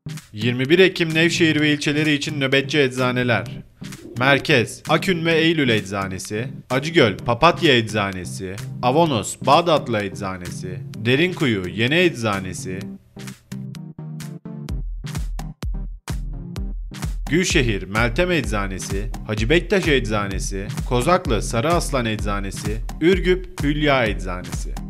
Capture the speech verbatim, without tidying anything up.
yirmi bir Ekim Nevşehir ve ilçeleri için nöbetçi eczaneler. Merkez, Akün ve Eylül Eczanesi, Acıgöl Papatya Eczanesi, Avanos Bağdatlı Eczanesi, Derinkuyu Yeni Eczanesi, Gülşehir Meltem Eczanesi, Hacı Bektaş Eczanesi, Kozaklı Sarı Aslan Eczanesi, Ürgüp Hülya Eczanesi.